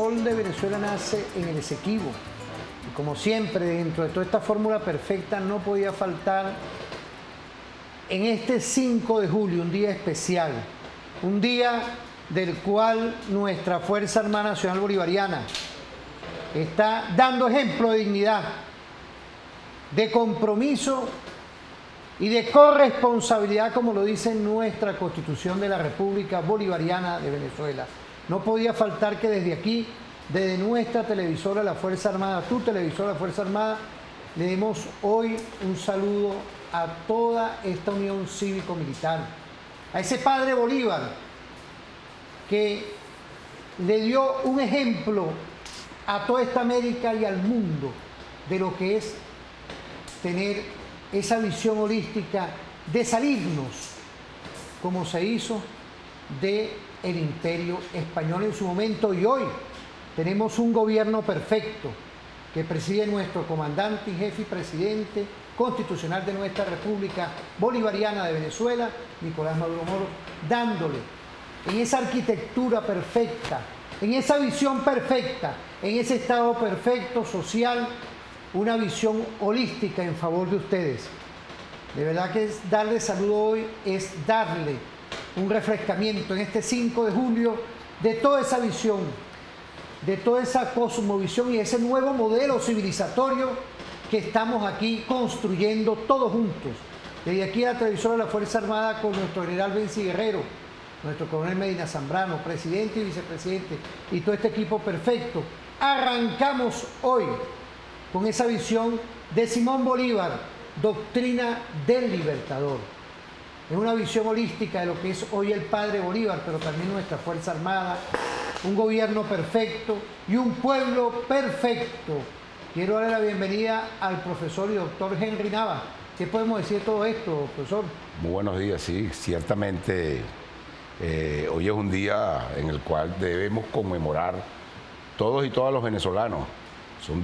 sol de Venezuela nace en el Esequibo. Y como siempre, dentro de toda esta fórmula perfecta, no podía faltar en este 5 de julio, un día especial, un día del cual nuestra Fuerza Armada Nacional Bolivariana está dando ejemplo de dignidad, de compromiso y de corresponsabilidad, como lo dice nuestra Constitución de la República Bolivariana de Venezuela. No podía faltar que desde aquí, desde nuestra televisora La Fuerza Armada, tu televisora La Fuerza Armada, le demos hoy un saludo a toda esta unión cívico-militar, a ese padre Bolívar que le dio un ejemplo a toda esta América y al mundo de lo que es tener esa visión holística de salirnos, como se hizo, del imperio español en su momento. Y hoy tenemos un gobierno perfecto que preside nuestro comandante y jefe y presidente constitucional de nuestra República Bolivariana de Venezuela, Nicolás Maduro Moros, dándole en esa arquitectura perfecta, en esa visión perfecta, en ese estado perfecto social, una visión holística en favor de ustedes. De verdad que darle saludo hoy es darle un refrescamiento en este 5 de julio de toda esa visión, de toda esa cosmovisión y ese nuevo modelo civilizatorio que estamos aquí construyendo todos juntos. Desde aquí a la televisora de la Fuerza Armada con nuestro general Benzi Guerrero, nuestro coronel Medina Zambrano, presidente y vicepresidente, y todo este equipo perfecto, arrancamos hoy con esa visión de Simón Bolívar, doctrina del libertador. Es una visión holística de lo que es hoy el padre Bolívar, pero también nuestra Fuerza Armada, un gobierno perfecto y un pueblo perfecto. Quiero darle la bienvenida al profesor y doctor Henry Nava. ¿Qué podemos decir de todo esto, profesor? Muy buenos días, sí, ciertamente hoy es un día en el cual debemos conmemorar todos y todas los venezolanos. Son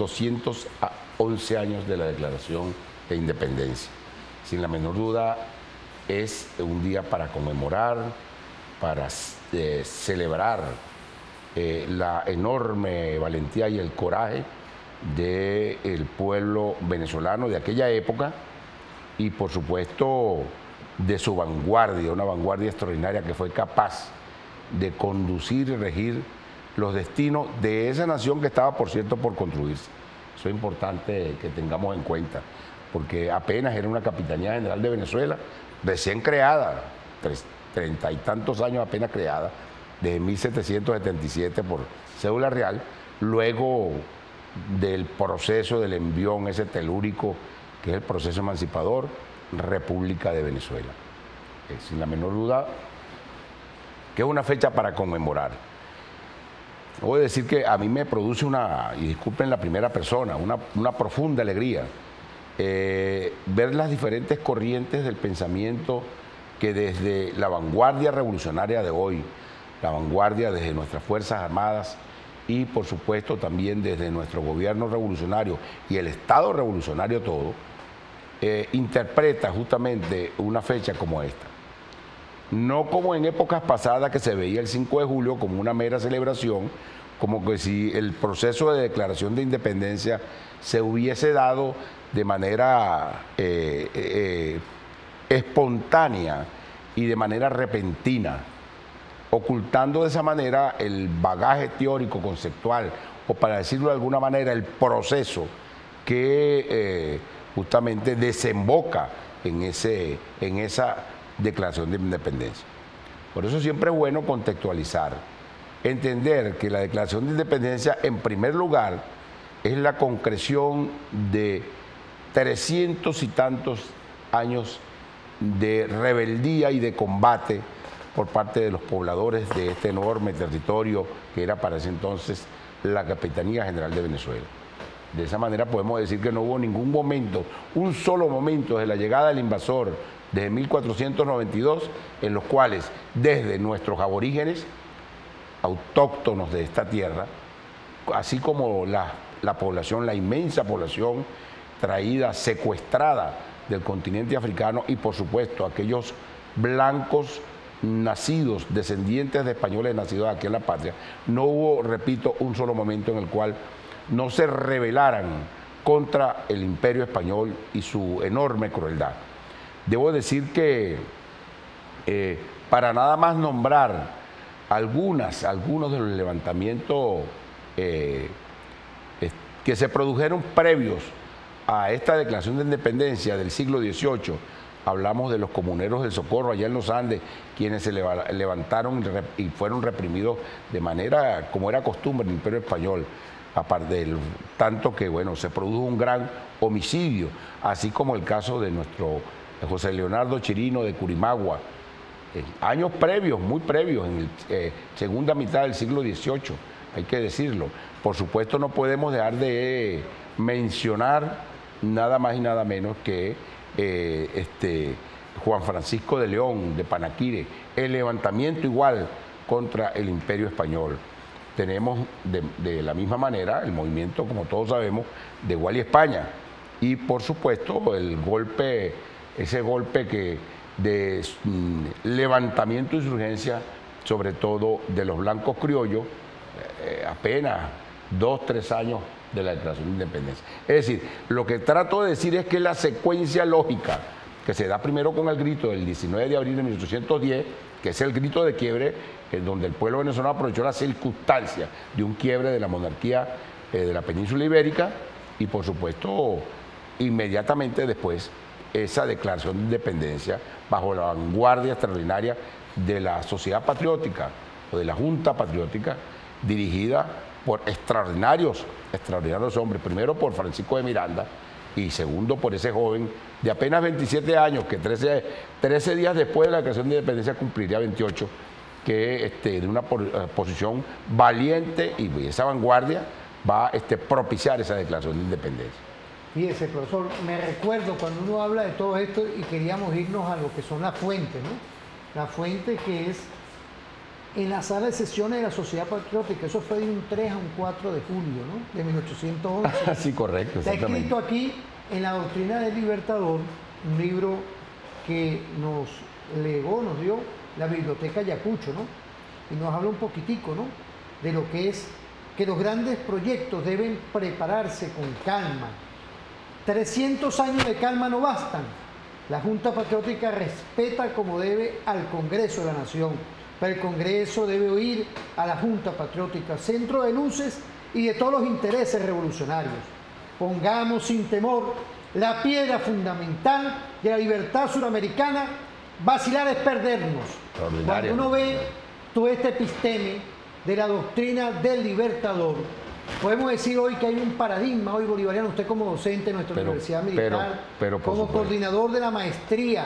211 años de la Declaración de Independencia. Sin la menor duda, es un día para conmemorar, para celebrar la enorme valentía y el coraje del pueblo venezolano de aquella época y, por supuesto, de su vanguardia, una vanguardia extraordinaria que fue capaz de conducir y regir los destinos de esa nación que estaba, por cierto, por construirse. Eso es importante que tengamos en cuenta, porque apenas era una Capitanía General de Venezuela, recién creada, 30 y tantos años apenas creada, desde 1777 por cédula real, luego del proceso del envión ese telúrico, que es el proceso emancipador, República de Venezuela. Sin la menor duda, que es una fecha para conmemorar. Voy a decir que a mí me produce y disculpen la primera persona, una profunda alegría ver las diferentes corrientes del pensamiento que desde la vanguardia revolucionaria de hoy, la vanguardia desde nuestras Fuerzas Armadas y por supuesto también desde nuestro gobierno revolucionario y el Estado revolucionario todo, interpreta justamente una fecha como esta. No como en épocas pasadas que se veía el 5 de julio como una mera celebración, como que si el proceso de declaración de independencia se hubiese dado de manera espontánea y de manera repentina, ocultando de esa manera el bagaje teórico, conceptual, o para decirlo de alguna manera, el proceso que justamente desemboca en esa declaración de independencia. Por eso siempre es bueno contextualizar, entender que la declaración de independencia, en primer lugar, es la concreción de 300 y tantos años de rebeldía y de combate por parte de los pobladores de este enorme territorio que era para ese entonces la Capitanía General de Venezuela. De esa manera podemos decir que no hubo ningún momento, un solo momento desde la llegada del invasor, desde 1492, en los cuales desde nuestros aborígenes autóctonos de esta tierra, así como la población, la inmensa población traída, secuestrada del continente africano y por supuesto aquellos blancos nacidos, descendientes de españoles nacidos aquí en la patria, no hubo, repito, un solo momento en el cual no se rebelaran contra el imperio español y su enorme crueldad. Debo decir que para nada más nombrar algunos de los levantamientos que se produjeron previos a esta declaración de independencia del siglo XVIII, hablamos de los comuneros del Socorro allá en los Andes, quienes se levantaron y fueron reprimidos de manera como era costumbre en el Imperio Español, aparte del tanto que bueno, se produjo un gran homicidio, así como el caso de nuestro José Leonardo Chirino de Curimagua, años previos, muy previos, en la segunda mitad del siglo XVIII, hay que decirlo. Por supuesto no podemos dejar de mencionar nada más y nada menos que Juan Francisco de León, de Panaquire, el levantamiento igual contra el Imperio Español. Tenemos de la misma manera el movimiento, como todos sabemos, de Guali España. Y por supuesto ese golpe de levantamiento e insurgencia, sobre todo de los blancos criollos, apenas 2 o 3 años de la declaración de independencia. Es decir, lo que trato de decir es que la secuencia lógica que se da primero con el grito del 19 de abril de 1810, que es el grito de quiebre, donde el pueblo venezolano aprovechó la circunstancia de un quiebre de la monarquía de la península ibérica, y por supuesto inmediatamente después esa declaración de independencia bajo la vanguardia extraordinaria de la Sociedad Patriótica o de la Junta Patriótica, dirigida por extraordinarios hombres, primero por Francisco de Miranda y segundo por ese joven de apenas 27 años, que 13 días después de la declaración de independencia cumpliría 28, que de una posición valiente, y esa vanguardia va a propiciar esa declaración de independencia. Fíjese, profesor, me recuerdo cuando uno habla de todo esto y queríamos irnos a lo que son las fuentes, ¿no? La fuente que es en la sala de sesiones de la Sociedad Patriótica, eso fue de un 3 a un 4 de julio, ¿no? De 1811. Sí, correcto. Está escrito aquí en la Doctrina del Libertador, un libro que nos legó, nos dio la Biblioteca Ayacucho, ¿no? Y nos habla un poquitico, ¿no? De lo que es que los grandes proyectos deben prepararse con calma. 300 años de calma no bastan. La Junta Patriótica respeta como debe al Congreso de la Nación, pero el Congreso debe oír a la Junta Patriótica, centro de luces y de todos los intereses revolucionarios. Pongamos sin temor la piedra fundamental de la libertad suramericana. Vacilar es perdernos. Cuando uno ve todo este episteme de la doctrina del Libertador, podemos decir hoy que hay un paradigma hoy bolivariano, usted como docente de nuestra Universidad Militar, como coordinador de la maestría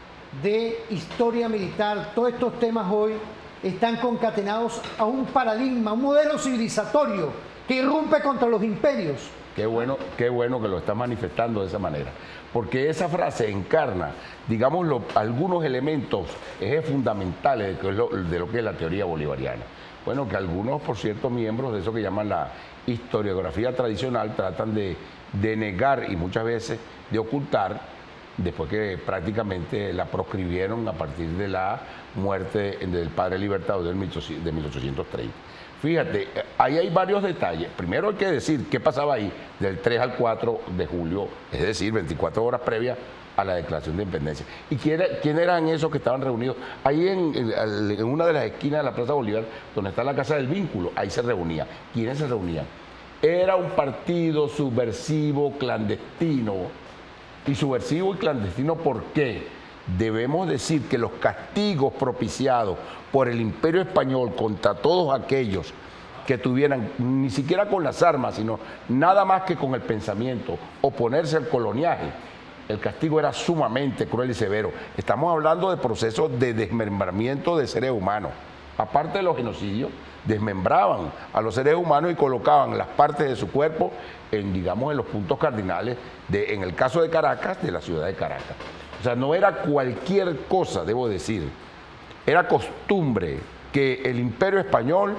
de Historia Militar, todos estos temas hoy están concatenados a un paradigma, un modelo civilizatorio que irrumpe contra los imperios. Qué bueno que lo está manifestando de esa manera, porque esa frase encarna, digamos, algunos elementos, ejes fundamentales de lo que es la teoría bolivariana. Bueno, que algunos, por cierto, miembros de eso que llaman la historiografía tradicional tratan de negar y muchas veces de ocultar, después que prácticamente la proscribieron a partir de la muerte del padre Libertador de 1830. Fíjate, ahí hay varios detalles. Primero hay que decir qué pasaba ahí del 3 al 4 de julio, es decir, 24 horas previas a la declaración de independencia. ¿Y quién eran esos que estaban reunidos? Ahí en una de las esquinas de la Plaza Bolívar, donde está la Casa del Vínculo, ahí se reunían. ¿Quiénes se reunían? Era un partido subversivo, clandestino. Y subversivo y clandestino, ¿por qué? Debemos decir que los castigos propiciados por el Imperio Español contra todos aquellos que tuvieran, ni siquiera con las armas, sino nada más que con el pensamiento, oponerse al coloniaje, el castigo era sumamente cruel y severo. Estamos hablando de procesos de desmembramiento de seres humanos. Aparte de los genocidios, desmembraban a los seres humanos y colocaban las partes de su cuerpo en, digamos, en los puntos cardinales, en el caso de Caracas, de la ciudad de Caracas. O sea, no era cualquier cosa, debo decir. Era costumbre que el Imperio Español,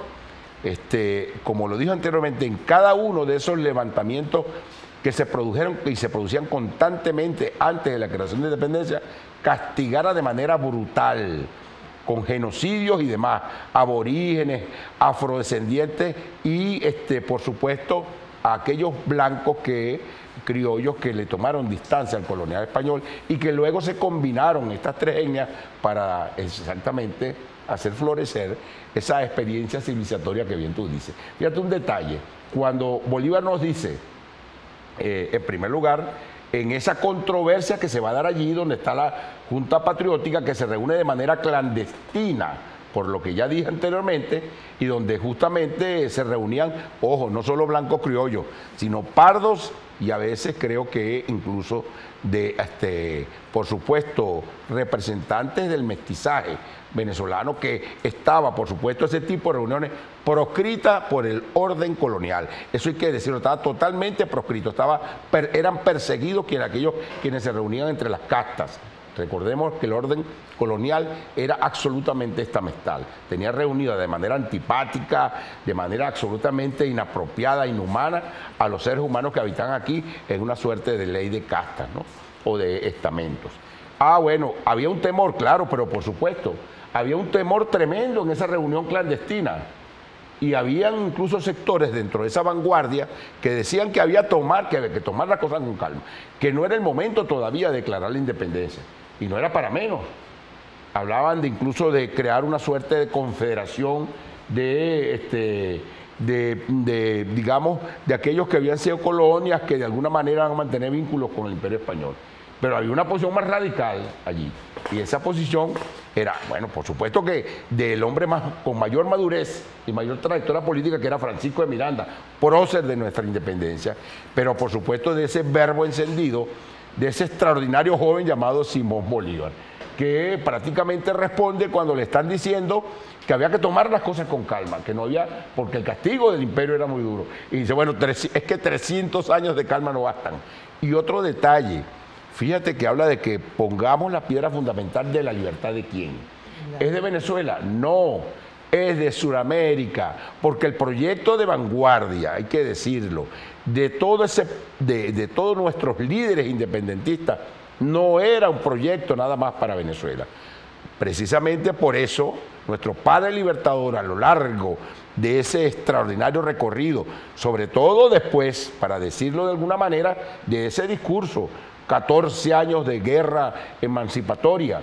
como lo dije anteriormente, en cada uno de esos levantamientos que se produjeron y se producían constantemente antes de la creación de independencia, castigara de manera brutal, con genocidios y demás, aborígenes, afrodescendientes y, por supuesto, a aquellos blancos criollos que le tomaron distancia al colonial español y que luego se combinaron estas tres etnias para exactamente hacer florecer esa experiencia civilizatoria que bien tú dices. Fíjate un detalle, cuando Bolívar nos dice, en primer lugar, en esa controversia que se va a dar allí donde está la Junta Patriótica, que se reúne de manera clandestina, por lo que ya dije anteriormente, y donde justamente se reunían, ojo, no solo blancos criollos, sino pardos y a veces creo que incluso por supuesto, representantes del mestizaje venezolano, que estaba, por supuesto, ese tipo de reuniones proscritas por el orden colonial. Eso hay que decirlo, estaba totalmente proscrito, eran perseguidos aquellos quienes se reunían entre las castas. Recordemos que el orden colonial era absolutamente estamental. Tenía reunida de manera antipática, de manera absolutamente inapropiada, inhumana, a los seres humanos que habitan aquí en una suerte de ley de castas, ¿no? O de estamentos. Bueno, había un temor, claro, pero por supuesto, había un temor tremendo en esa reunión clandestina. Y habían incluso sectores dentro de esa vanguardia que decían que había que tomar las cosas con calma, que no era el momento todavía de declarar la independencia. Y no era para menos. Hablaban incluso de crear una suerte de confederación digamos, de aquellos que habían sido colonias que de alguna manera van a mantener vínculos con el Imperio Español. Pero había una posición más radical allí. Y esa posición era, bueno, por supuesto que del hombre con mayor madurez y mayor trayectoria política, que era Francisco de Miranda, prócer de nuestra independencia, pero por supuesto de ese verbo encendido, de ese extraordinario joven llamado Simón Bolívar, que prácticamente responde cuando le están diciendo que había que tomar las cosas con calma, que no había, porque el castigo del imperio era muy duro. Y dice, bueno, es que 300 años de calma no bastan. Y otro detalle, fíjate que habla de que pongamos la piedra fundamental de la libertad de quién. ¿Es de Venezuela? No, es de Sudamérica, porque el proyecto de vanguardia, hay que decirlo, de todos nuestros líderes independentistas, no era un proyecto nada más para Venezuela. Precisamente por eso, nuestro padre libertador, a lo largo de ese extraordinario recorrido, sobre todo después, para decirlo de alguna manera, de ese discurso, 14 años de guerra emancipatoria,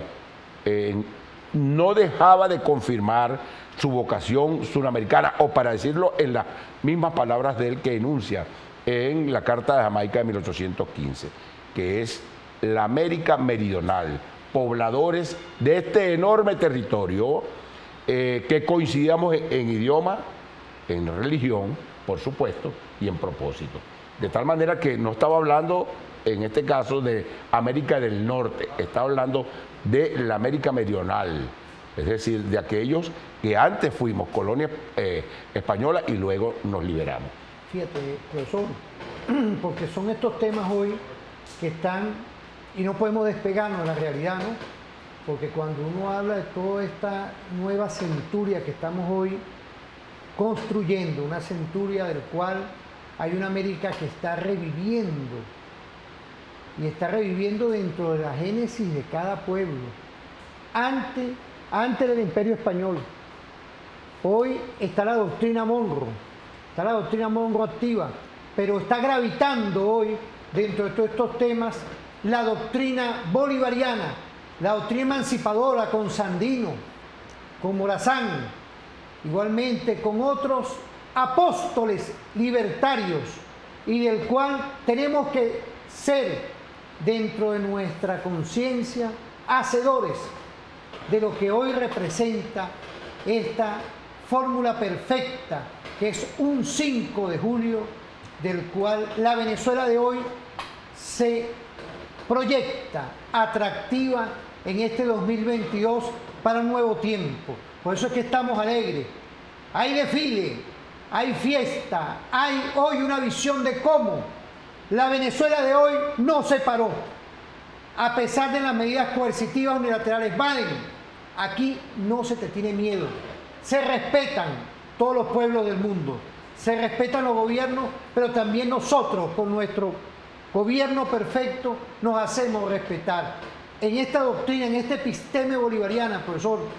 no dejaba de confirmar su vocación suramericana, o para decirlo en las mismas palabras de él que enuncia en la Carta de Jamaica de 1815, que es la América Meridional, pobladores de este enorme territorio, que coincidíamos en idioma, en religión, por supuesto, y en propósito. De tal manera que no estaba hablando, en este caso, de América del Norte, estaba hablando de la América Meridional, es decir, de aquellos que antes fuimos colonia española y luego nos liberamos. Fíjate, profesor, porque son estos temas hoy que están, y no podemos despegarnos de la realidad, ¿no? Porque cuando uno habla de toda esta nueva centuria que estamos hoy construyendo, una centuria del cual hay una América que está reviviendo, y está reviviendo dentro de la génesis de cada pueblo, antes del Imperio Español. Hoy está la doctrina Monroe, activa, pero está gravitando hoy, dentro de todos estos temas, la doctrina bolivariana, la doctrina emancipadora con Sandino, con Morazán, igualmente con otros apóstoles libertarios, y del cual tenemos que ser, dentro de nuestra conciencia, hacedores de lo que hoy representa esta fórmula perfecta, que es un 5 de julio, del cual la Venezuela de hoy se proyecta atractiva en este 2022 para un nuevo tiempo. Por eso es que estamos alegres. Hay desfile, hay fiesta, hay hoy una visión de cómo la Venezuela de hoy no se paró, a pesar de las medidas coercitivas unilaterales. Aquí no se te tiene miedo, se respetan todos los pueblos del mundo, se respetan los gobiernos, pero también nosotros con nuestro gobierno perfecto nos hacemos respetar. En esta doctrina, en este episteme bolivariana, profesor,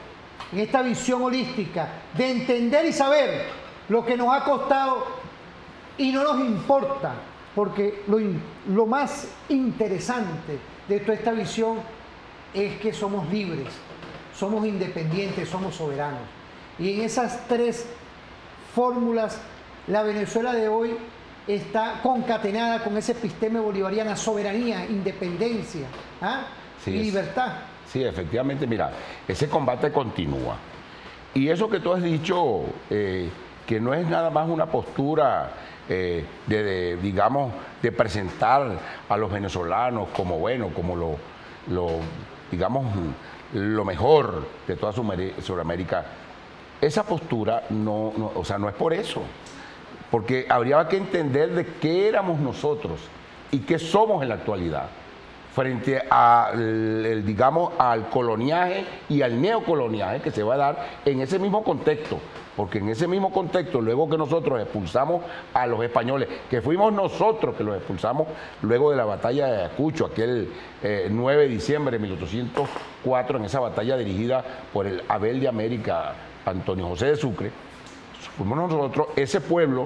en esta visión holística de entender y saber lo que nos ha costado y no nos importa, porque lo más interesante de toda esta visión es que somos libres, somos independientes, somos soberanos. Y en esas tres fórmulas, la Venezuela de hoy está concatenada con ese episteme bolivariana: soberanía, independencia, sí, libertad. Sí, efectivamente, mira, ese combate continúa. Y eso que tú has dicho, que no es nada más una postura digamos, de presentar a los venezolanos como bueno, como digamos, lo mejor de toda Sudamérica. Esa postura o sea, no es por eso. Porque habría que entender de qué éramos nosotros y qué somos en la actualidad frente digamos, al coloniaje y al neocoloniaje que se va a dar en ese mismo contexto. Porque en ese mismo contexto, luego que nosotros expulsamos a los españoles, que fuimos nosotros que los expulsamos luego de la batalla de Ayacucho, aquel 9 de diciembre de 1804, en esa batalla dirigida por el Abel de América, Antonio José de Sucre, fuimos nosotros, ese pueblo,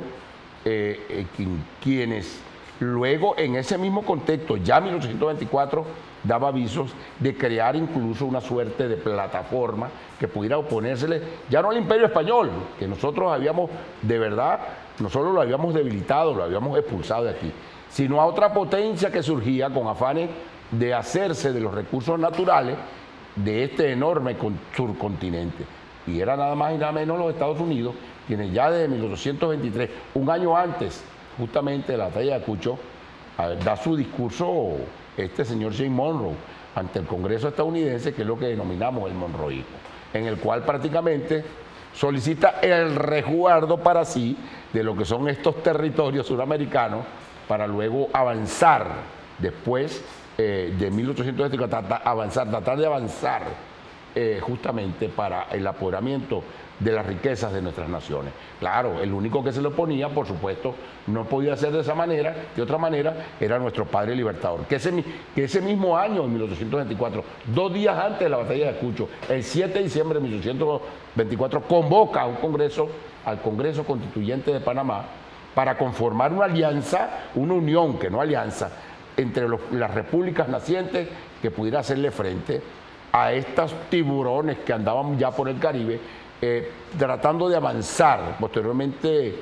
quienes luego en ese mismo contexto, ya en 1824, daba avisos de crear incluso una suerte de plataforma que pudiera oponérsele ya no al Imperio Español, que nosotros habíamos, de verdad, nosotros lo habíamos debilitado, lo habíamos expulsado de aquí, sino a otra potencia que surgía con afanes de hacerse de los recursos naturales de este enorme subcontinente. Y era nada más y nada menos los Estados Unidos, quienes ya desde 1823, un año antes justamente de la batalla de Ayacucho, da su discurso este señor James Monroe ante el Congreso estadounidense, que es lo que denominamos el monroísmo, en el cual prácticamente solicita el resguardo para sí de lo que son estos territorios suramericanos para luego avanzar después de 1850, tratar de avanzar justamente para el apoderamiento de las riquezas de nuestras naciones. Claro, el único que se lo oponía, por supuesto, no podía ser de esa manera, de otra manera, era nuestro padre libertador, que ese mismo año, en 1824, 2 días antes de la batalla de Ayacucho, el 7 de diciembre de 1824, convoca a al Congreso Constituyente de Panamá para conformar una alianza, una unión, que no alianza, entre las repúblicas nacientes que pudiera hacerle frente a estos tiburones que andaban ya por el Caribe, tratando de avanzar posteriormente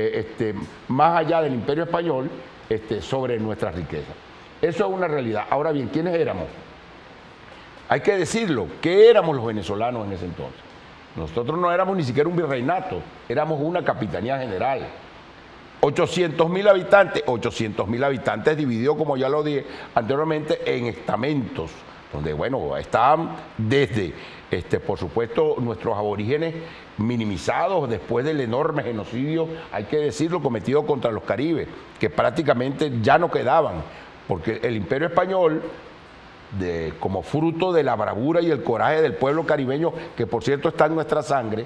más allá del Imperio Español sobre nuestras riquezas. Eso es una realidad. Ahora bien, ¿quiénes éramos? Hay que decirlo, ¿qué éramos los venezolanos en ese entonces? Nosotros no éramos ni siquiera un virreinato, éramos una capitanía general. 800.000 habitantes dividido, como ya lo dije anteriormente, en estamentos, donde, bueno, estaban desde, por supuesto, nuestros aborígenes minimizados después del enorme genocidio, hay que decirlo, cometido contra los caribes, que prácticamente ya no quedaban, porque el Imperio Español, como fruto de la bravura y el coraje del pueblo caribeño, que por cierto está en nuestra sangre,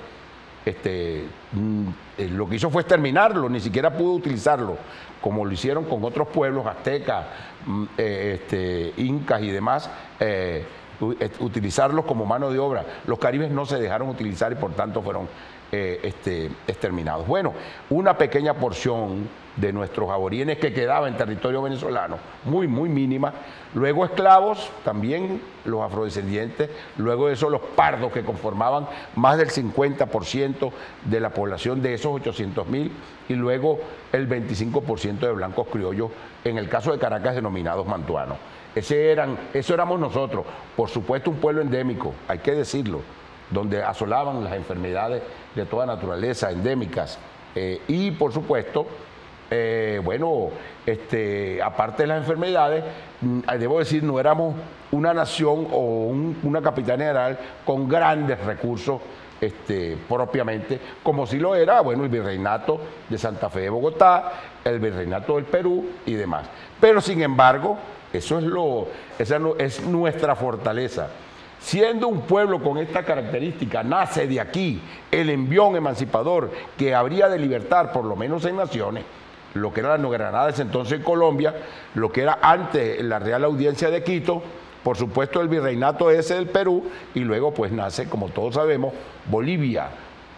lo que hizo fue exterminarlo, ni siquiera pudo utilizarlo, como lo hicieron con otros pueblos, aztecas, incas y demás, utilizarlos como mano de obra. Los caribes no se dejaron utilizar y por tanto fueron exterminados. Bueno, una pequeña porción de nuestros aborígenes que quedaba en territorio venezolano, muy, muy mínima. Luego esclavos, también los afrodescendientes. Luego de eso los pardos, que conformaban más del 50% de la población de esos 800.000. Y luego el 25% de blancos criollos, en el caso de Caracas denominados mantuanos. Eso éramos nosotros. Por supuesto, un pueblo endémico, hay que decirlo, donde asolaban las enfermedades de toda naturaleza, endémicas. Y por supuesto, bueno, aparte de las enfermedades, debo decir, no éramos una nación o una capitanía general con grandes recursos propiamente, como si lo era, bueno, el virreinato de Santa Fe de Bogotá, el virreinato del Perú y demás. Pero sin embargo, esa es nuestra fortaleza. Siendo un pueblo con esta característica, nace de aquí el envión emancipador que habría de libertar, por lo menos en naciones, lo que era la Nueva Granada, entonces en Colombia, lo que era antes la Real Audiencia de Quito, por supuesto el virreinato ese del Perú, y luego pues nace, como todos sabemos, Bolivia.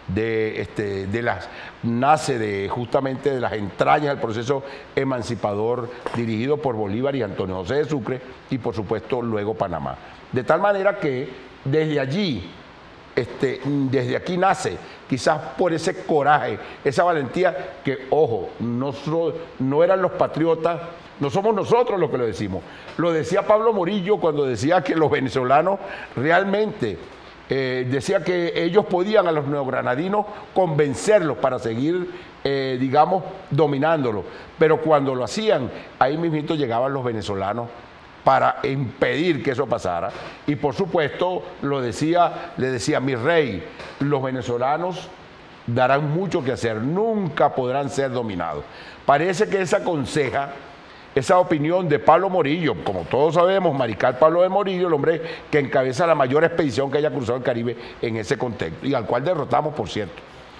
Nace justamente de las entrañas del proceso emancipador dirigido por Bolívar y Antonio José de Sucre, y por supuesto luego Panamá. De tal manera que desde allí, desde aquí nace, quizás por ese coraje, esa valentía que, ojo, no eran los patriotas, no somos nosotros los que lo decimos. Lo decía Pablo Morillo cuando decía que los venezolanos realmente... decía que ellos podían a los neogranadinos convencerlos para seguir, digamos, dominándolos. Pero cuando lo hacían, ahí mismito llegaban los venezolanos para impedir que eso pasara. Y por supuesto, le decía, mi rey, los venezolanos darán mucho que hacer, nunca podrán ser dominados. Parece que esa conseja, esa opinión de Pablo Morillo, como todos sabemos, Mariscal Pablo de Morillo, el hombre que encabeza la mayor expedición que haya cruzado el Caribe en ese contexto, y al cual derrotamos, por cierto.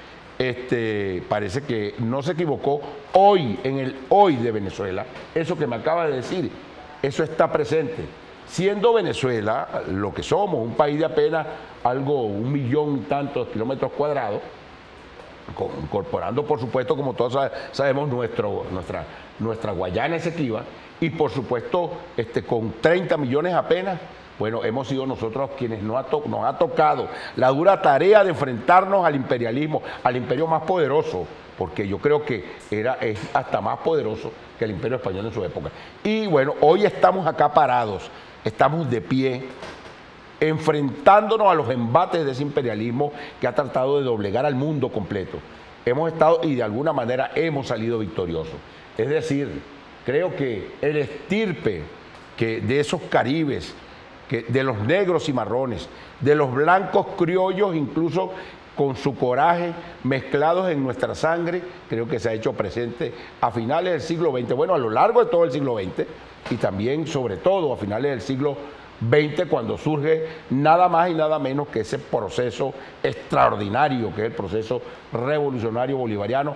Parece que no se equivocó hoy, en el hoy de Venezuela, eso que me acaba de decir, eso está presente. Siendo Venezuela lo que somos, un país de apenas 1 millón y tantos kilómetros cuadrados, incorporando por supuesto, como todos sabemos, nuestra Guayana Esequiba, y por supuesto con 30 millones apenas, bueno, hemos sido nosotros quienes nos ha tocado la dura tarea de enfrentarnos al imperialismo, al imperio más poderoso, porque yo creo que es hasta más poderoso que el imperio español en su época. Y bueno, hoy estamos acá parados, estamos de pie, enfrentándonos a los embates de ese imperialismo que ha tratado de doblegar al mundo completo. Hemos estado y de alguna manera hemos salido victoriosos. Es decir, creo que el estirpe de esos caribes, de los negros y marrones, de los blancos criollos, incluso con su coraje mezclados en nuestra sangre, creo que se ha hecho presente a finales del siglo XX, bueno, a lo largo de todo el siglo XX, y también, sobre todo, a finales del siglo XX, cuando surge nada más y nada menos que ese proceso extraordinario, que es el proceso revolucionario bolivariano,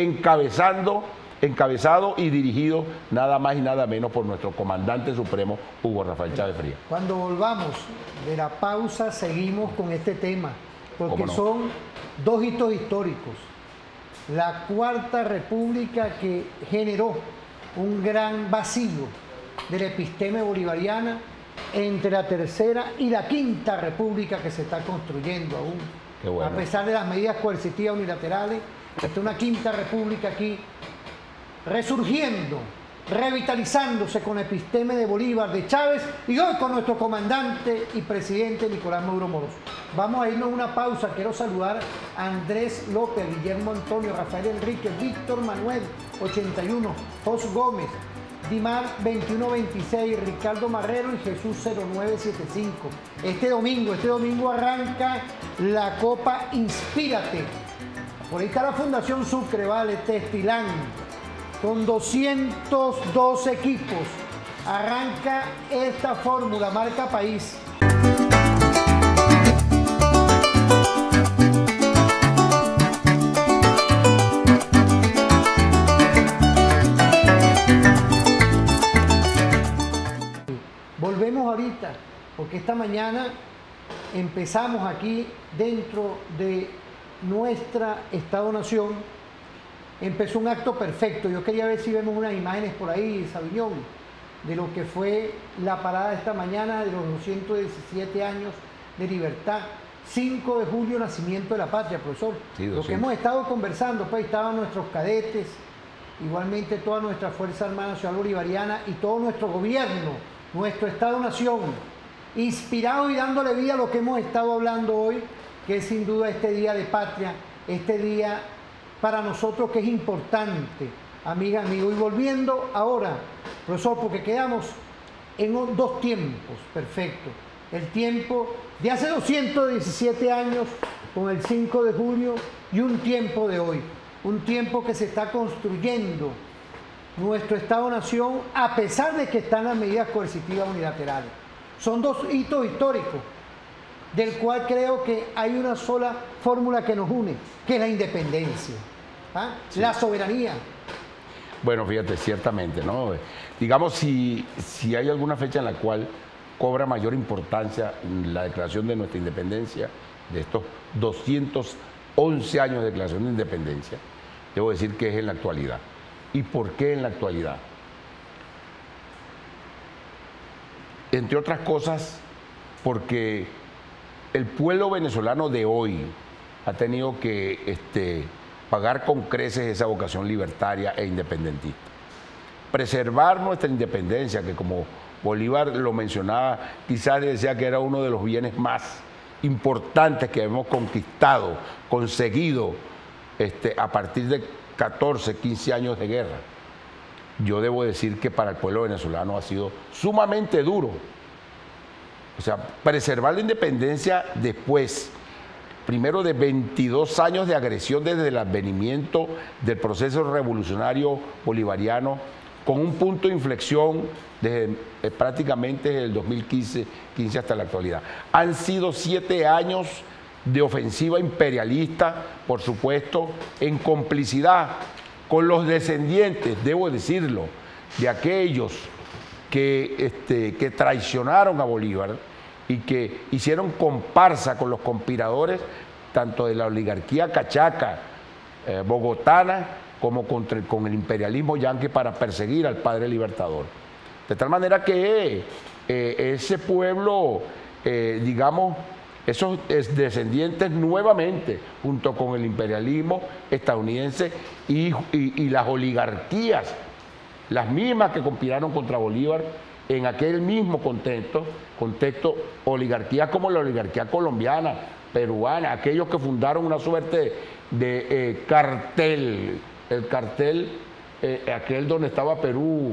encabezado y dirigido nada más y nada menos por nuestro comandante supremo, Hugo Rafael Chávez Frías. Cuando volvamos de la pausa, seguimos con este tema, porque son dos hitos históricos. La Cuarta República, que generó un gran vacío de la episteme bolivariana entre la Tercera y la Quinta República, que se está construyendo aún. Qué bueno. A pesar de las medidas coercitivas unilaterales, está una Quinta República aquí resurgiendo, revitalizándose con el episteme de Bolívar, de Chávez, y hoy con nuestro comandante y presidente Nicolás Maduro Moros. Vamos a irnos a una pausa. Quiero saludar a Andrés López, Guillermo Antonio, Rafael Enrique, Víctor Manuel 81, Jos Gómez, Dimar 2126, Ricardo Marrero y Jesús 0975. Este domingo arranca la Copa Inspírate. Por ahí está la Fundación Sucre, vale, Testilán, con 202 equipos. Arranca esta fórmula, marca país. Volvemos ahorita, porque esta mañana empezamos aquí dentro de nuestra Estado-Nación. Empezó un acto perfecto. Yo quería ver si vemos unas imágenes por ahí, Sabiñón, de lo que fue la parada esta mañana de los 217 años de libertad. 5 de julio, nacimiento de la patria, profesor. Sí, lo que hemos estado conversando, pues estaban nuestros cadetes, igualmente toda nuestra Fuerza Armada Nacional Bolivariana y todo nuestro gobierno, nuestro Estado-Nación, inspirado y dándole vida a lo que hemos estado hablando hoy, que es sin duda este día de patria, este día para nosotros que es importante, amiga, amigo. Y volviendo ahora, profesor, porque quedamos en dos tiempos perfectos. El tiempo de hace 217 años con el 5 de julio y un tiempo de hoy. Un tiempo que se está construyendo nuestro Estado-Nación a pesar de que están las medidas coercitivas unilaterales. Son dos hitos históricos, del cual creo que hay una sola fórmula que nos une, que es la independencia, sí. La soberanía. Bueno, fíjate, ciertamente, ¿no? Digamos, si hay alguna fecha en la cual cobra mayor importancia en la declaración de nuestra independencia, de estos 211 años de declaración de independencia, debo decir que es en la actualidad. ¿Y por qué en la actualidad? Entre otras cosas, porque el pueblo venezolano de hoy ha tenido que pagar con creces esa vocación libertaria e independentista. Preservar nuestra independencia, que como Bolívar lo mencionaba, quizás decía que era uno de los bienes más importantes que hemos conquistado, conseguido a partir de 14, 15 años de guerra. Yo debo decir que para el pueblo venezolano ha sido sumamente duro. O sea, preservar la independencia después, primero de 22 años de agresión desde el advenimiento del proceso revolucionario bolivariano, con un punto de inflexión desde prácticamente el 2015 hasta la actualidad. Han sido 7 años de ofensiva imperialista, por supuesto, en complicidad con los descendientes, debo decirlo, de aquellos que traicionaron a Bolívar y que hicieron comparsa con los conspiradores, tanto de la oligarquía cachaca, bogotana, como con el imperialismo yanqui para perseguir al padre libertador. De tal manera que ese pueblo, digamos, esos descendientes nuevamente, junto con el imperialismo estadounidense y las oligarquías, las mismas que conspiraron contra Bolívar en aquel mismo contexto, oligarquías como la oligarquía colombiana, peruana, aquellos que fundaron una suerte de cartel, el cartel, aquel donde estaba Perú,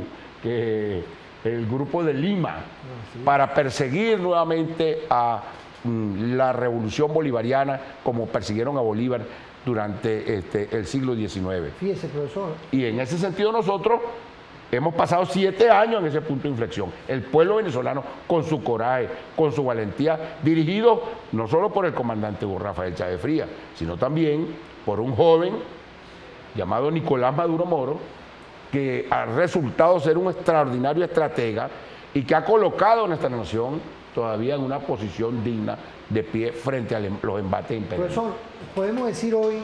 el grupo de Lima, para perseguir nuevamente a la revolución bolivariana como persiguieron a Bolívar durante el siglo XIX. Fíjese, profesor. Y en ese sentido nosotros hemos pasado 7 años en ese punto de inflexión. El pueblo venezolano, con su coraje, con su valentía, dirigido no solo por el comandante Hugo Rafael Chávez Frías, sino también por un joven llamado Nicolás Maduro Moro, que ha resultado ser un extraordinario estratega y que ha colocado a nuestra nación todavía en una posición digna de pie frente a los embates imperiales. Profesor, podemos decir hoy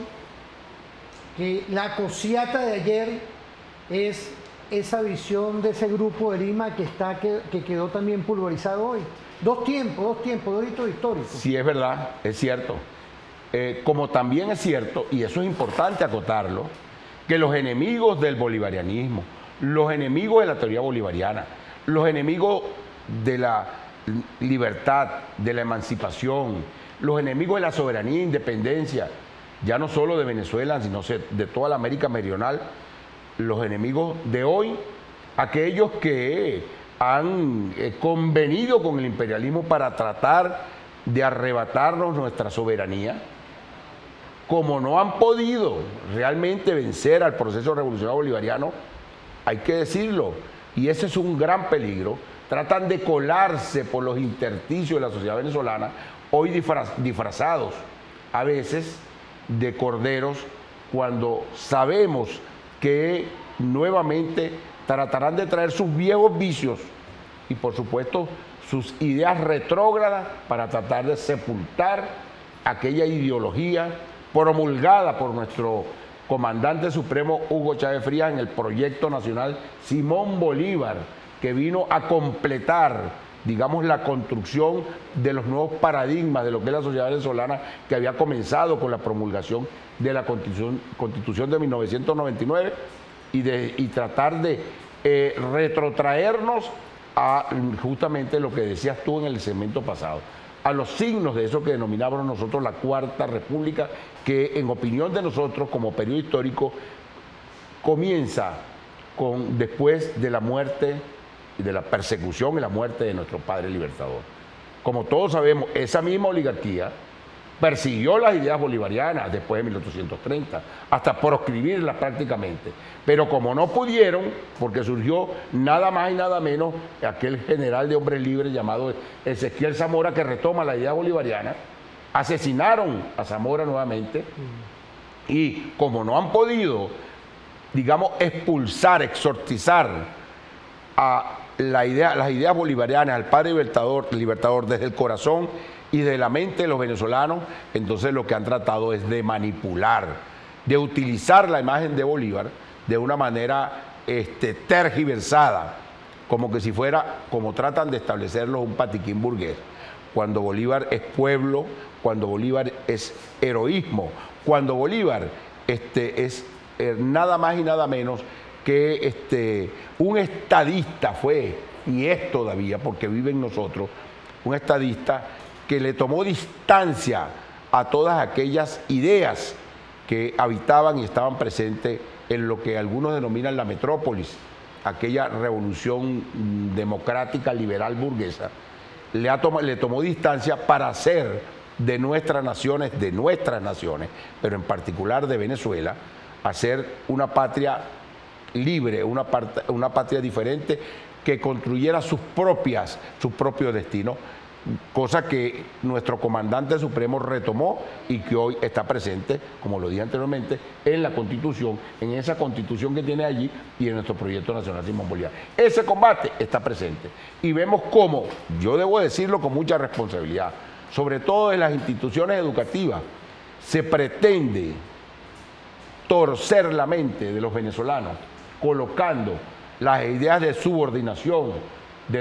que la cosiata de ayer es esa visión de ese grupo de Lima que quedó también pulverizado hoy. Dos tiempos, dos hitos históricos. Sí, es verdad, es cierto. Como también es cierto, y eso es importante acotarlo, que los enemigos del bolivarianismo, los enemigos de la teoría bolivariana, los enemigos de la libertad, de la emancipación, los enemigos de la soberanía e independencia, ya no solo de Venezuela, sino de toda la América Meridional, los enemigos de hoy, aquellos que han convenido con el imperialismo para tratar de arrebatarnos nuestra soberanía, como no han podido realmente vencer al proceso revolucionario bolivariano, hay que decirlo, y ese es un gran peligro, tratan de colarse por los intersticios de la sociedad venezolana, hoy disfrazados a veces de corderos, cuando sabemos que nuevamente tratarán de traer sus viejos vicios y por supuesto sus ideas retrógradas para tratar de sepultar aquella ideología promulgada por nuestro comandante supremo Hugo Chávez Frías en el proyecto nacional Simón Bolívar, que vino a completar, digamos, la construcción de los nuevos paradigmas de lo que es la sociedad venezolana, que había comenzado con la promulgación de la Constitución de 1999 y tratar de retrotraernos a justamente lo que decías tú en el segmento pasado, a los signos de eso que denominamos nosotros la Cuarta República, que en opinión de nosotros como periodo histórico comienza después de la muerte y de la persecución y la muerte de nuestro padre libertador. Como todos sabemos, esa misma oligarquía persiguió las ideas bolivarianas después de 1830, hasta proscribirlas prácticamente. Pero como no pudieron, porque surgió nada más y nada menos aquel general de hombres libres llamado Ezequiel Zamora, que retoma la idea bolivariana, asesinaron a Zamora nuevamente, y como no han podido, digamos, expulsar, exorcizar a las ideas bolivarianas, al padre libertador desde el corazón y de la mente de los venezolanos, entonces lo que han tratado es de manipular, de utilizar la imagen de Bolívar de una manera tergiversada, como que si fuera, como tratan de establecerlo, un patiquín burgués, cuando Bolívar es pueblo, cuando Bolívar es heroísmo, cuando Bolívar es nada más y nada menos que un estadista fue, y es todavía, porque vive en nosotros, un estadista que le tomó distancia a todas aquellas ideas que habitaban y estaban presentes en lo que algunos denominan la metrópolis, aquella revolución democrática, liberal, burguesa. Le tomó distancia para hacer de nuestras naciones, pero en particular de Venezuela, hacer una patria libre, una patria diferente que construyera sus propios destinos, cosa que nuestro comandante supremo retomó y que hoy está presente, como lo dije anteriormente, en la Constitución, en esa Constitución que tiene allí y en nuestro proyecto nacional Simón Bolívar. Ese combate está presente y vemos cómo, yo debo decirlo con mucha responsabilidad, sobre todo en las instituciones educativas, se pretende torcer la mente de los venezolanos, colocando las ideas de subordinación de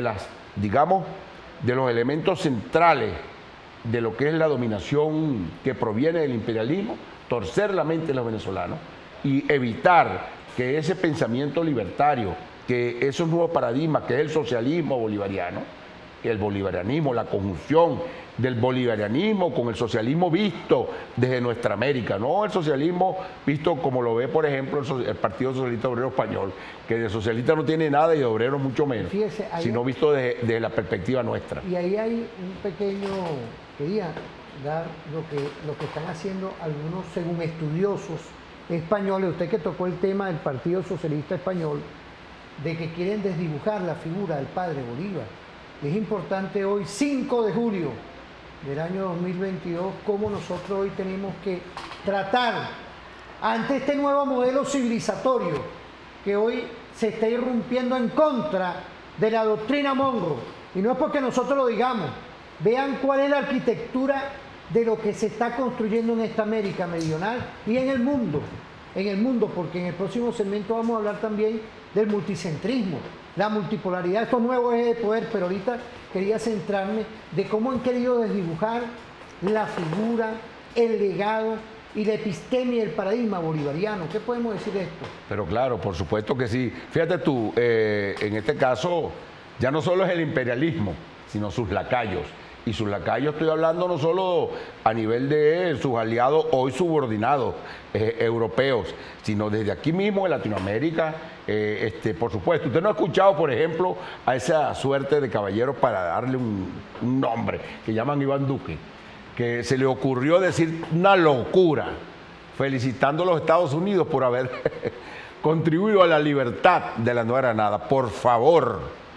los elementos centrales de lo que es la dominación que proviene del imperialismo, torcer la mente de los venezolanos y evitar que ese pensamiento libertario, que esos nuevos paradigmas, que es el socialismo bolivariano, el bolivarianismo, la conjunción del bolivarianismo con el socialismo visto desde nuestra América, no el socialismo visto como lo ve, por ejemplo, el Partido Socialista Obrero Español, que de socialista no tiene nada y de obrero mucho menos, sino visto desde la perspectiva nuestra. Y ahí hay un pequeño, quería dar lo que están haciendo algunos, según estudiosos españoles, usted que tocó el tema del Partido Socialista Español, de que quieren desdibujar la figura del padre Bolívar. Es importante hoy, 5 de julio del año 2022, cómo nosotros hoy tenemos que tratar ante este nuevo modelo civilizatorio que hoy se está irrumpiendo en contra de la doctrina Monroe. Y no es porque nosotros lo digamos. Vean cuál es la arquitectura de lo que se está construyendo en esta América meridional y en el mundo. En el mundo, porque en el próximo segmento vamos a hablar también del multicentrismo, la multipolaridad, estos nuevos ejes de poder, pero ahorita quería centrarme de cómo han querido desdibujar la figura, el legado y la epistemia y el paradigma bolivariano. ¿Qué podemos decir de esto? Pero claro, por supuesto que sí. Fíjate tú, en este caso ya no solo es el imperialismo, sino sus lacayos. Y sus lacayos estoy hablando no solo a nivel de sus aliados hoy subordinados europeos, sino desde aquí mismo en Latinoamérica, por supuesto. Usted no ha escuchado, por ejemplo, a esa suerte de caballeros, para darle un nombre, que llaman Iván Duque, que se le ocurrió decir una locura, felicitando a los Estados Unidos por haber contribuido a la libertad de la Nueva Granada. Por favor.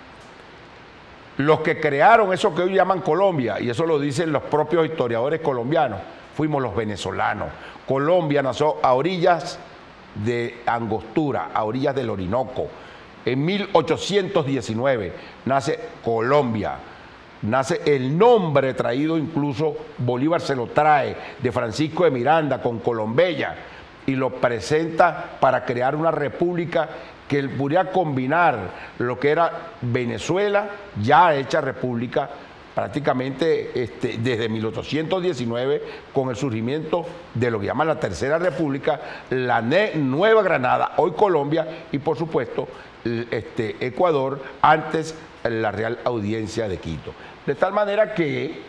Los que crearon eso que hoy llaman Colombia, y eso lo dicen los propios historiadores colombianos, fuimos los venezolanos. Colombia nació a orillas de Angostura, a orillas del Orinoco. En 1819 nace Colombia, nace el nombre traído, incluso Bolívar se lo trae de Francisco de Miranda con Colombella y lo presenta para crear una república que podría combinar lo que era Venezuela, ya hecha república, prácticamente desde 1819, con el surgimiento de lo que llaman la Tercera República, la Nueva Granada, hoy Colombia, y por supuesto Ecuador, antes la Real Audiencia de Quito. De tal manera que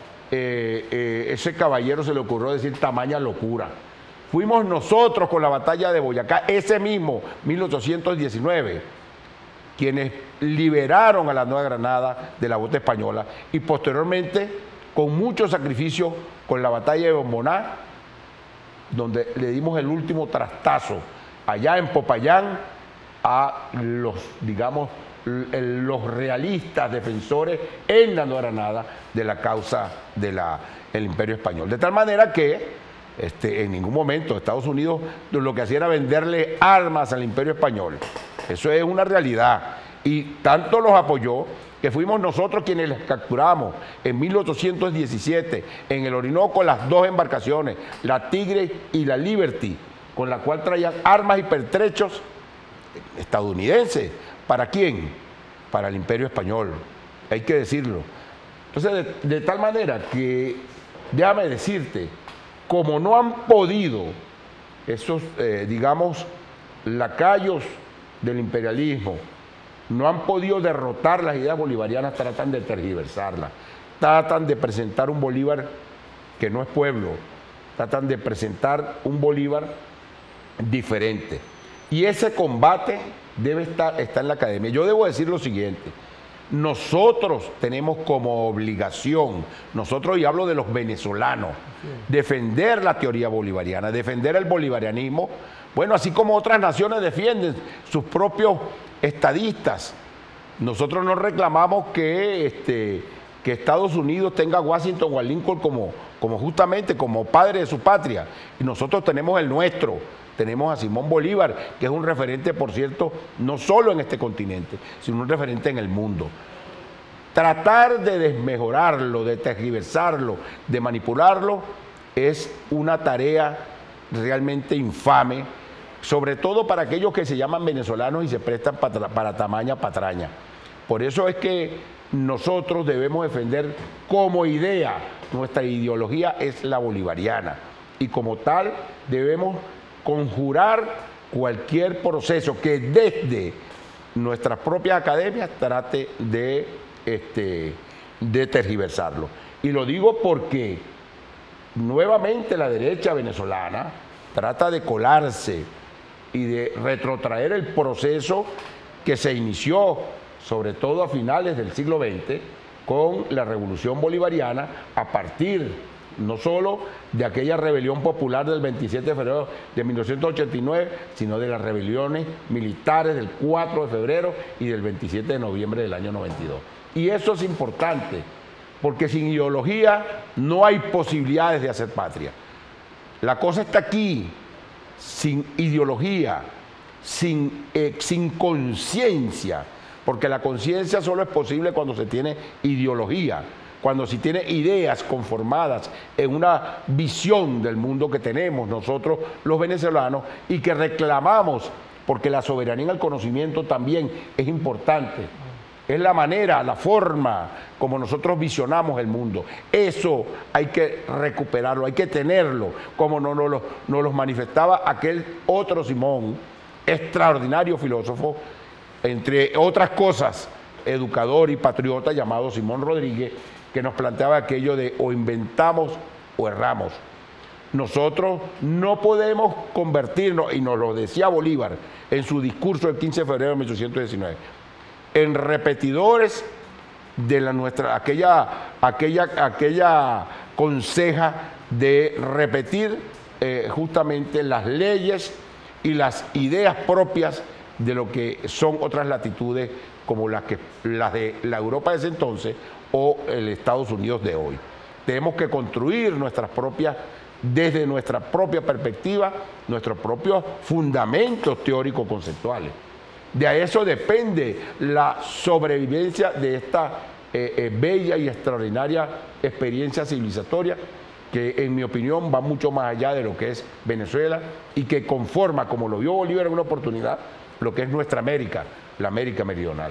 ese caballero se le ocurrió decir tamaña locura. Fuimos nosotros con la batalla de Boyacá, ese mismo 1819, quienes liberaron a la Nueva Granada de la bota española y posteriormente, con mucho sacrificio, con la batalla de Bomboná, donde le dimos el último trastazo allá en Popayán a los, digamos, los realistas defensores en la Nueva Granada de la causa del Imperio Español. De tal manera que en ningún momento Estados Unidos lo que hacía era venderle armas al Imperio Español. Eso es una realidad. Y tanto los apoyó que fuimos nosotros quienes les capturamos en 1817 en el Orinoco las dos embarcaciones, la Tigre y la Liberty, con la cual traían armas y pertrechos estadounidenses. ¿Para quién? Para el Imperio Español, hay que decirlo. Entonces, de tal manera que, déjame decirte, como no han podido esos, digamos, lacayos del imperialismo, no han podido derrotar las ideas bolivarianas, tratan de tergiversarlas, tratan de presentar un Bolívar que no es pueblo, tratan de presentar un Bolívar diferente. Y ese combate debe estar en la academia. Yo debo decir lo siguiente, nosotros tenemos como obligación, nosotros, y hablo de los venezolanos, defender la teoría bolivariana, defender el bolivarianismo, bueno, así como otras naciones defienden sus propios estadistas. Nosotros no reclamamos que Estados Unidos tenga a Washington o a Lincoln como justamente como padre de su patria, y nosotros tenemos el nuestro. Tenemos a Simón Bolívar, que es un referente, por cierto, no solo en este continente, sino un referente en el mundo. Tratar de desmejorarlo, de tergiversarlo, de manipularlo, es una tarea realmente infame, sobre todo para aquellos que se llaman venezolanos y se prestan para tamaña patraña. Por eso es que nosotros debemos defender como idea, nuestra ideología es la bolivariana, y como tal debemos conjurar cualquier proceso que desde nuestras propias academias trate de tergiversarlo. Y lo digo porque nuevamente la derecha venezolana trata de colarse y de retrotraer el proceso que se inició, sobre todo a finales del siglo XX, con la Revolución Bolivariana, a partir no solo de aquella rebelión popular del 27 de febrero de 1989, sino de las rebeliones militares del 4 de febrero y del 27 de noviembre del año 92. Y eso es importante, porque sin ideología no hay posibilidades de hacer patria. La cosa está aquí, sin ideología, sin conciencia, porque la conciencia solo es posible cuando se tiene ideología, cuando se tiene ideas conformadas en una visión del mundo que tenemos nosotros los venezolanos y que reclamamos, porque la soberanía en el conocimiento también es importante. Es la manera, la forma como nosotros visionamos el mundo. Eso hay que recuperarlo, hay que tenerlo, como nos los manifestaba aquel otro Simón, extraordinario filósofo, entre otras cosas, educador y patriota, llamado Simón Rodríguez, que nos planteaba aquello de o inventamos o erramos. Nosotros no podemos convertirnos, y nos lo decía Bolívar en su discurso del 15 de febrero de 1819, en repetidores de aquella conseja de repetir justamente las leyes y las ideas propias de lo que son otras latitudes como las de la Europa de ese entonces o el Estados Unidos de hoy. Tenemos que construir desde nuestra propia perspectiva, nuestros propios fundamentos teóricos conceptuales. De eso depende la sobrevivencia de esta bella y extraordinaria experiencia civilizatoria que, en mi opinión, va mucho más allá de lo que es Venezuela y que conforma, como lo vio Bolívar en una oportunidad, lo que es nuestra América, la América meridional.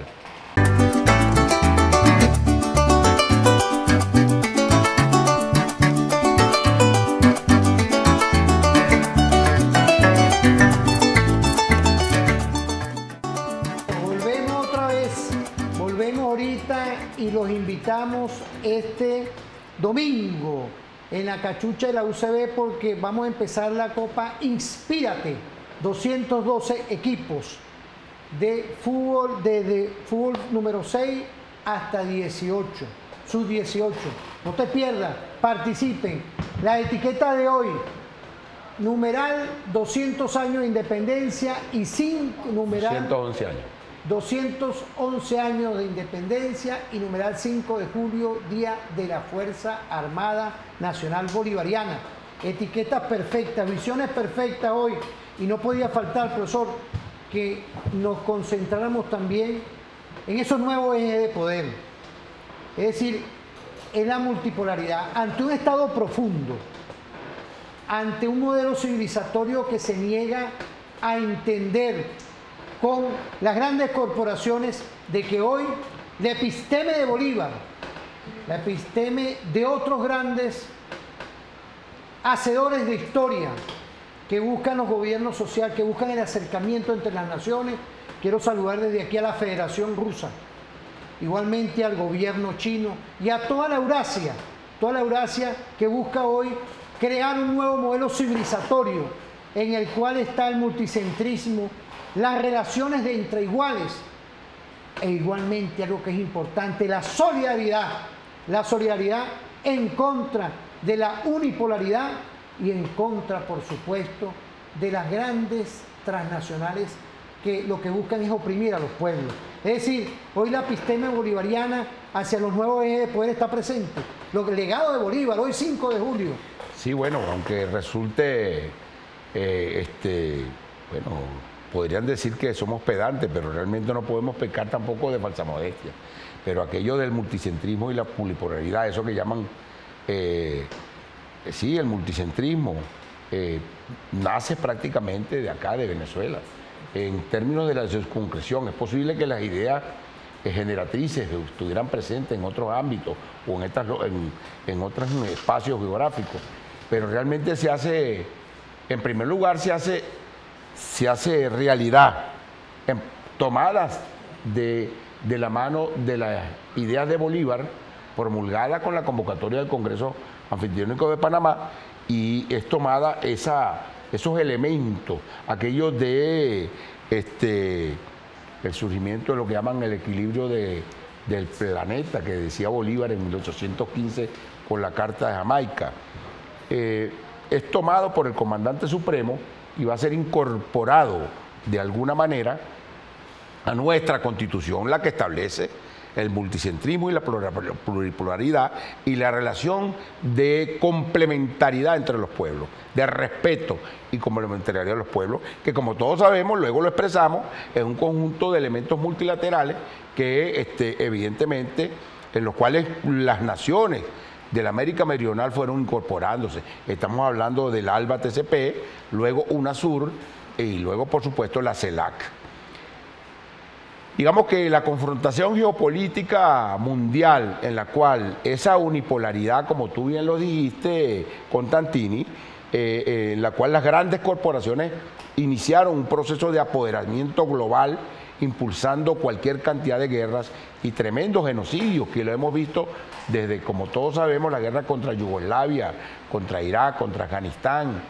Y los invitamos este domingo en la cachucha de la UCB porque vamos a empezar la Copa Inspírate, 212 equipos de fútbol, desde fútbol número 6 hasta 18, sub 18. No te pierdas, participen. La etiqueta de hoy, numeral 200 años de independencia y sin numeral 211 años. 211 años de independencia y numeral 5 de julio, Día de la Fuerza Armada Nacional Bolivariana. Etiquetas perfectas, visiones perfectas hoy. Y no podía faltar, profesor, que nos concentráramos también en esos nuevos ejes de poder. Es decir, en la multipolaridad, ante un Estado profundo, ante un modelo civilizatorio que se niega a entender con las grandes corporaciones de que hoy la episteme de Bolívar, la episteme de otros grandes hacedores de historia que buscan los gobiernos sociales, que buscan el acercamiento entre las naciones. Quiero saludar desde aquí a la Federación Rusa, igualmente al gobierno chino y a toda la Eurasia que busca hoy crear un nuevo modelo civilizatorio en el cual está el multicentrismo, las relaciones de entre iguales e igualmente algo que es importante, la solidaridad en contra de la unipolaridad y en contra, por supuesto, de las grandes transnacionales que lo que buscan es oprimir a los pueblos. Es decir, hoy la episteme bolivariana hacia los nuevos ejes de poder está presente. El legado de Bolívar, hoy 5 de julio. Sí, bueno, aunque resulte, bueno, podrían decir que somos pedantes, pero realmente no podemos pecar tampoco de falsa modestia. Pero aquello del multicentrismo y la pluripolaridad, eso que llaman, sí, el multicentrismo, nace prácticamente de acá, de Venezuela. En términos de la circunscripción, es posible que las ideas generatrices estuvieran presentes en otros ámbitos o en otros espacios geográficos, pero realmente se hace, en primer lugar, se hace realidad, tomadas de la mano de las ideas de Bolívar, promulgada con la convocatoria del Congreso Anfitriónico de Panamá, y es tomada esos elementos, aquellos de el surgimiento de lo que llaman el equilibrio del planeta, que decía Bolívar en 1815 con la Carta de Jamaica. Es tomado por el Comandante Supremo y va a ser incorporado de alguna manera a nuestra Constitución, la que establece el multicentrismo y la pluripolaridad y la relación de complementariedad entre los pueblos, de respeto y complementariedad de los pueblos, que como todos sabemos, luego lo expresamos, es un conjunto de elementos multilaterales que evidentemente en los cuales las naciones de la América Meridional fueron incorporándose. Estamos hablando del ALBA TCP, luego UNASUR y luego por supuesto la CELAC. Digamos que la confrontación geopolítica mundial en la cual esa unipolaridad, como tú bien lo dijiste, Constantini, en la cual las grandes corporaciones iniciaron un proceso de apoderamiento global, impulsando cualquier cantidad de guerras y tremendos genocidios que lo hemos visto desde, como todos sabemos, la guerra contra Yugoslavia, contra Irak, contra Afganistán,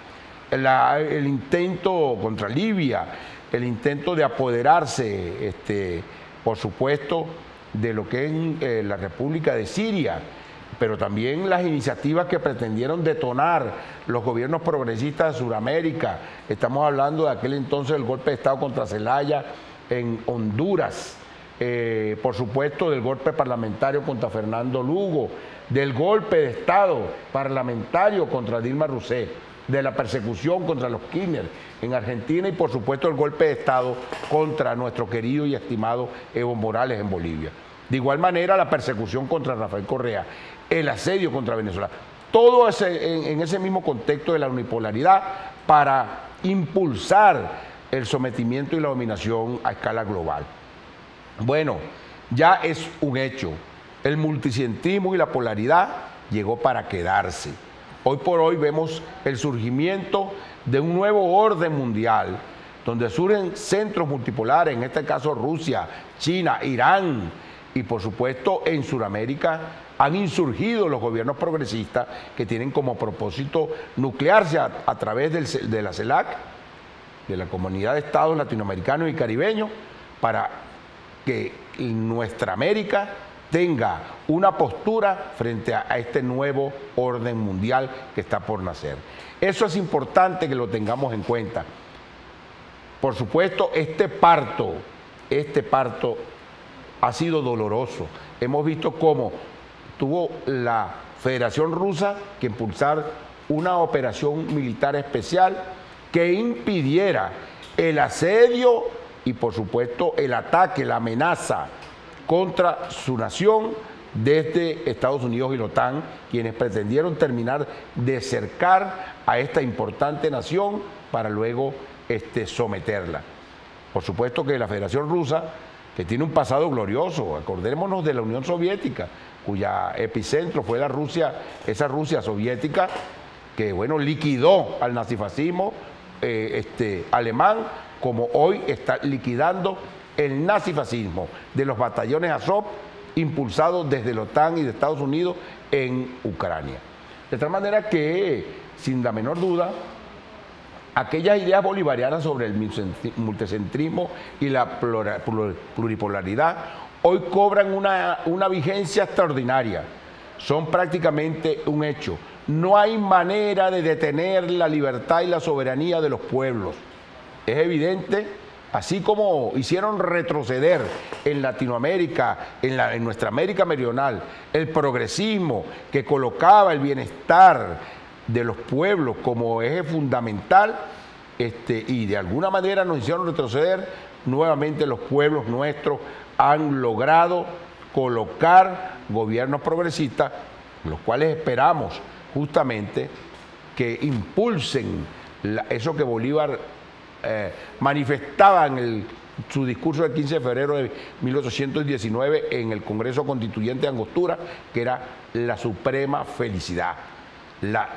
el intento contra Libia, el intento de apoderarse, por supuesto, de lo que es la República de Siria, pero también las iniciativas que pretendieron detonar los gobiernos progresistas de Sudamérica. Estamos hablando de aquel entonces del golpe de Estado contra Zelaya en Honduras, por supuesto del golpe parlamentario contra Fernando Lugo, del golpe de Estado parlamentario contra Dilma Rousseff, de la persecución contra los Kirchner en Argentina y por supuesto el golpe de Estado contra nuestro querido y estimado Evo Morales en Bolivia. De igual manera la persecución contra Rafael Correa, el asedio contra Venezuela, todo en ese mismo contexto de la unipolaridad para impulsar el sometimiento y la dominación a escala global. Bueno, ya es un hecho, el multicentrismo y la polaridad llegó para quedarse. Hoy por hoy vemos el surgimiento de un nuevo orden mundial, donde surgen centros multipolares, en este caso Rusia, China, Irán, y por supuesto en Sudamérica han insurgido los gobiernos progresistas que tienen como propósito nuclearse a través de la CELAC, de la Comunidad de Estados Latinoamericanos y Caribeños, para que nuestra América tenga una postura frente a este nuevo orden mundial que está por nacer. Eso es importante que lo tengamos en cuenta. Por supuesto, este parto ha sido doloroso. Hemos visto cómo tuvo la Federación Rusa que impulsar una operación militar especial que impidiera el asedio y por supuesto el ataque, la amenaza contra su nación desde Estados Unidos y la OTAN, quienes pretendieron terminar de cercar a esta importante nación para luego someterla. Por supuesto que la Federación Rusa, que tiene un pasado glorioso, acordémonos de la Unión Soviética, cuya epicentro fue la Rusia, esa Rusia soviética, que bueno, liquidó al nazifascismo alemán, como hoy está liquidando el nazifascismo de los batallones Azov, impulsados desde la OTAN y de Estados Unidos en Ucrania. De tal manera que, sin la menor duda, aquellas ideas bolivarianas sobre el multicentrismo y la pluripolaridad hoy cobran una vigencia extraordinaria. Son prácticamente un hecho. No hay manera de detener la libertad y la soberanía de los pueblos. Es evidente, así como hicieron retroceder en Latinoamérica, en nuestra América meridional, el progresismo que colocaba el bienestar de los pueblos como eje fundamental, y de alguna manera nos hicieron retroceder, nuevamente los pueblos nuestros han logrado colocar gobiernos progresistas, los cuales esperamos justamente que impulsen eso que Bolívar manifestaba en su discurso del 15 de febrero de 1819 en el Congreso Constituyente de Angostura, que era la suprema felicidad, la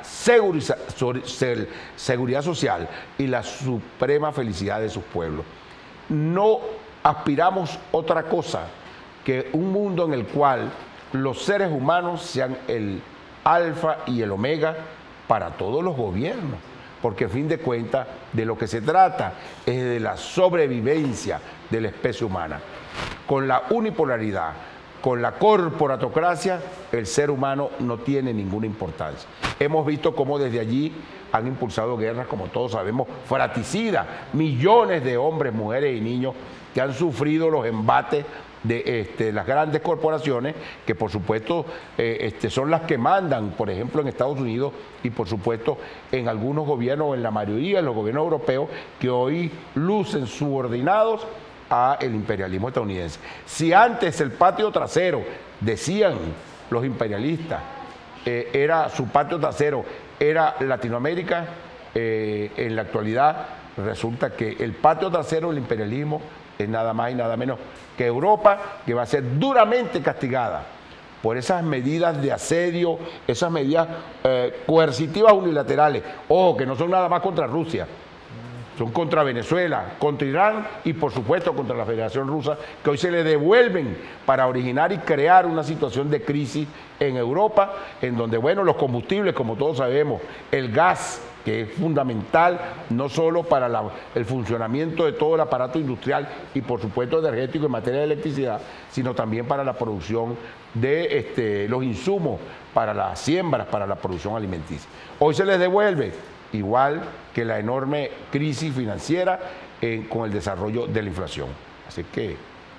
seguridad social y la suprema felicidad de sus pueblos. No aspiramos otra cosa que un mundo en el cual los seres humanos sean el alfa y el omega para todos los gobiernos, porque a fin de cuentas de lo que se trata es de la sobrevivencia de la especie humana. Con la unipolaridad, con la corporatocracia, el ser humano no tiene ninguna importancia. Hemos visto cómo desde allí han impulsado guerras, como todos sabemos, fratricidas, millones de hombres, mujeres y niños que han sufrido los embates de las grandes corporaciones, que por supuesto son las que mandan, por ejemplo, en Estados Unidos y por supuesto en algunos gobiernos, en la mayoría de los gobiernos europeos, que hoy lucen subordinados al imperialismo estadounidense. Si antes el patio trasero, decían los imperialistas, era su patio trasero, era Latinoamérica, en la actualidad resulta que el patio trasero del imperialismo es nada más y nada menos que Europa, que va a ser duramente castigada por esas medidas de asedio, esas medidas coercitivas unilaterales, ojo, que no son nada más contra Rusia, son contra Venezuela, contra Irán y por supuesto contra la Federación Rusa, que hoy se le devuelven para originar y crear una situación de crisis en Europa, en donde, bueno, los combustibles, como todos sabemos, el gas, que es fundamental no solo para el funcionamiento de todo el aparato industrial y por supuesto energético en materia de electricidad, sino también para la producción de los insumos, para las siembras, para la producción alimenticia. Hoy se les devuelve, igual que la enorme crisis financiera con el desarrollo de la inflación. Así que...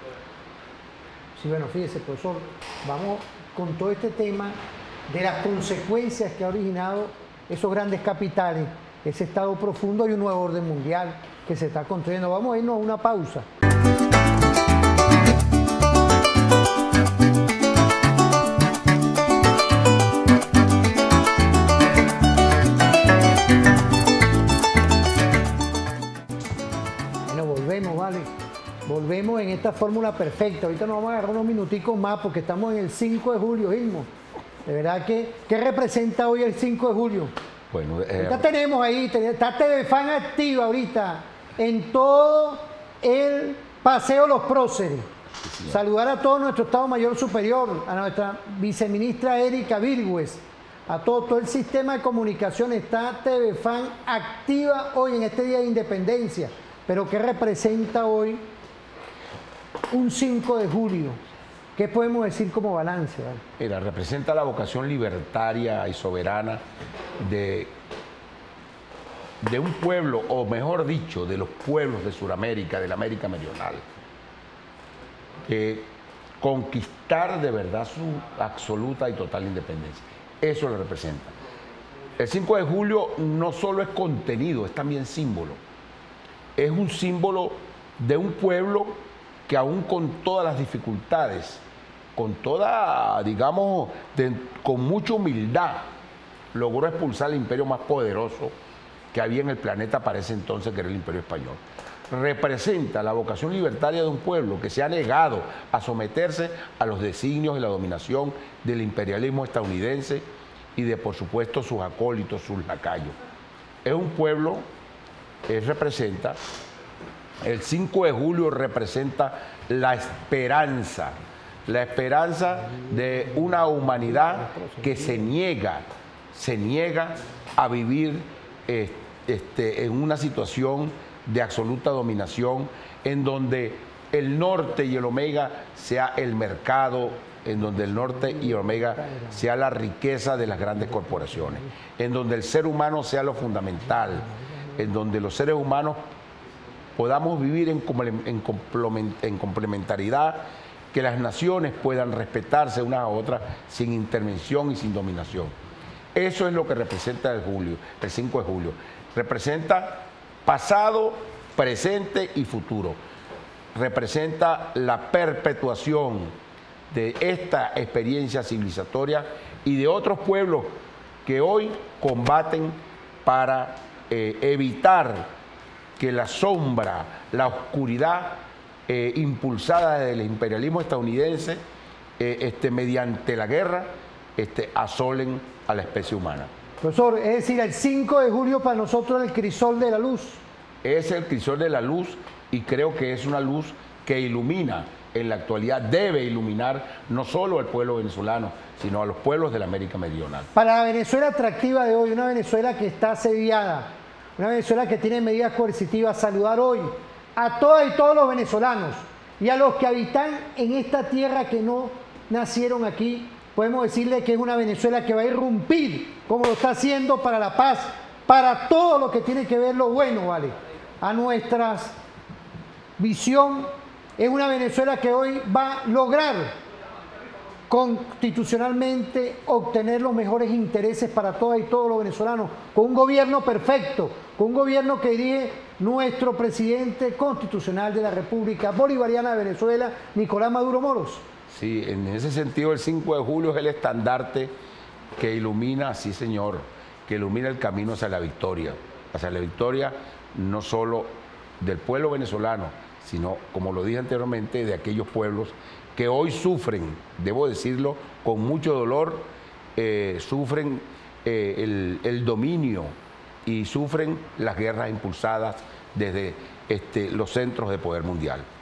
Sí, bueno, fíjese, profesor, vamos con todo este tema de las consecuencias que ha originado esos grandes capitales, ese estado profundo y un nuevo orden mundial que se está construyendo. Vamos a irnos a una pausa. Bueno, volvemos, ¿vale? Volvemos en esta fórmula perfecta. Ahorita nos vamos a agarrar unos minuticos más porque estamos en el 5 de julio, Gilmo. De verdad que, ¿qué representa hoy el 5 de julio? Bueno, ahorita tenemos ahí, está TVFAN activa ahorita en todo el Paseo Los Próceres. Sí, saludar a todo nuestro Estado Mayor Superior, a nuestra viceministra Erika Virgües, a todo el sistema de comunicación. Está TVFAN activa hoy en este Día de Independencia. Pero ¿qué representa hoy un 5 de julio? ¿Qué podemos decir como balance? ¿Vale? Mira, representa la vocación libertaria y soberana de un pueblo, o mejor dicho, de los pueblos de Sudamérica, de la América Meridional, que conquistar de verdad su absoluta y total independencia. Eso lo representa. El 5 de julio no solo es contenido, es también símbolo. Es un símbolo de un pueblo que aún con todas las dificultades, con toda, digamos, con mucha humildad, logró expulsar el imperio más poderoso que había en el planeta para ese entonces, que era el Imperio Español. Representa la vocación libertaria de un pueblo que se ha negado a someterse a los designios y la dominación del imperialismo estadounidense y de, por supuesto, sus acólitos, sus lacayos. Es un pueblo que representa, el 5 de julio representa la esperanza de una humanidad que se niega a vivir en una situación de absoluta dominación, en donde el norte y el omega sea el mercado, en donde el norte y el omega sea la riqueza de las grandes corporaciones, en donde el ser humano sea lo fundamental, en donde los seres humanos podamos vivir en complementariedad, que las naciones puedan respetarse unas a otras sin intervención y sin dominación. Eso es lo que representa el 5 de julio. Representa pasado, presente y futuro. Representa la perpetuación de esta experiencia civilizatoria y de otros pueblos que hoy combaten para evitar que la sombra, la oscuridad impulsada desde el imperialismo estadounidense mediante la guerra asolen a la especie humana. Profesor, es decir, el 5 de julio para nosotros es el crisol de la luz. Es el crisol de la luz y creo que es una luz que ilumina en la actualidad, debe iluminar no solo al pueblo venezolano, sino a los pueblos de la América Meridional. Para la Venezuela atractiva de hoy, una Venezuela que está asediada, una Venezuela que tiene medidas coercitivas, saludar hoy a todas y todos los venezolanos y a los que habitan en esta tierra que no nacieron aquí, podemos decirle que es una Venezuela que va a irrumpir, como lo está haciendo para la paz, para todo lo que tiene que ver lo bueno, ¿vale? A nuestra visión, es una Venezuela que hoy va a lograr constitucionalmente obtener los mejores intereses para todas y todos los venezolanos, con un gobierno perfecto, con un gobierno que dirige nuestro presidente constitucional de la República Bolivariana de Venezuela, Nicolás Maduro Moros. Sí, en ese sentido el 5 de julio es el estandarte que ilumina, sí señor, que ilumina el camino hacia la victoria no solo del pueblo venezolano, sino, como lo dije anteriormente, de aquellos pueblos que hoy sufren, debo decirlo, con mucho dolor, sufren el dominio y sufren las guerras impulsadas desde los centros de poder mundial.